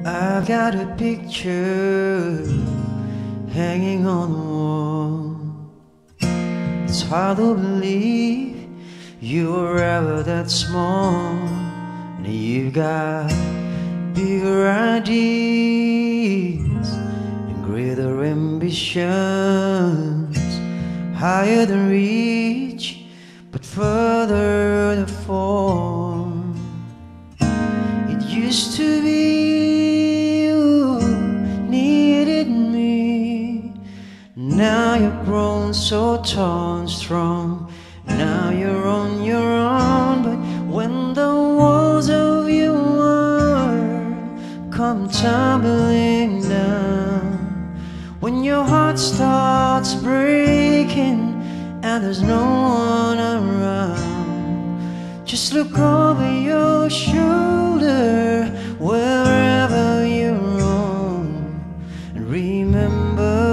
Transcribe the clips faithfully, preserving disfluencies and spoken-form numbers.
I've got a picture hanging on the wall. It's hard to believe you were ever that small. And you've got bigger ideas and greater ambitions, higher than reach, but further to fall. It used to be you needed me. Now you've grown so tall and strong. Now you're on your own. But when the walls of your world come tumbling down, when your heart starts breaking and there's no one around, just look over your shoulder wherever you roam, and remember,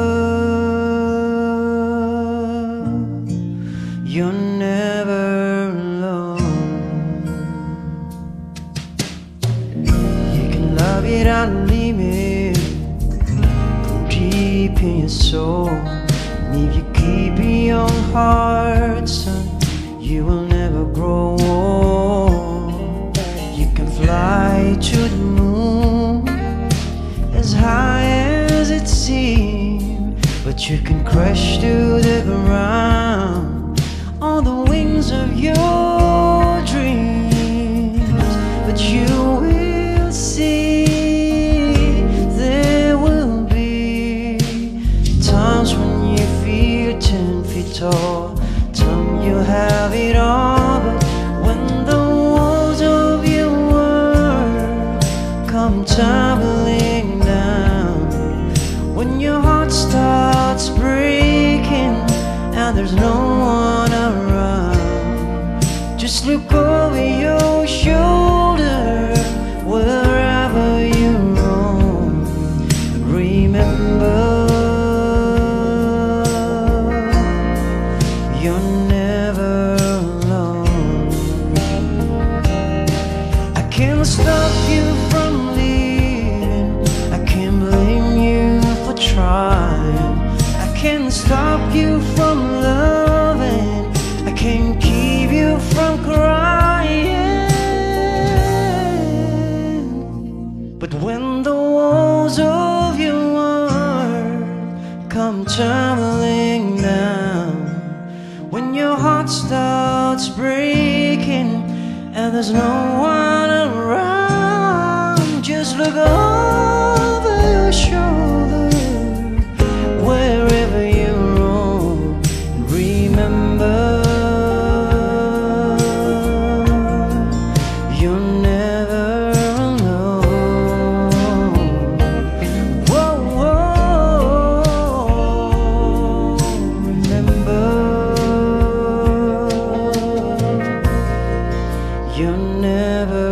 you're never alone. You can love it and leave it from deep in your soul. And if you keep your heart, son, you will never grow old. You can fly to the moon as high as it seems, but you can crash to the ground on the wings of your dreams. But you will see, there will be times when you feel ten feet tall, time you have it all. But when the walls of your world come tumbling down, when your heart starts breaking and there's no one around, just look over your shoulder wherever you roam, and remember, you're never alone. I can't stop you from leaving, I can't blame you for trying, I can't stop you from loving, I can't keep you from crying. But when the walls of your world come tumbling down, when your heart starts breaking and there's no one around, just look over your shoulder wherever you roam, and remember, you're never alone. Whoa, whoa, remember, you're never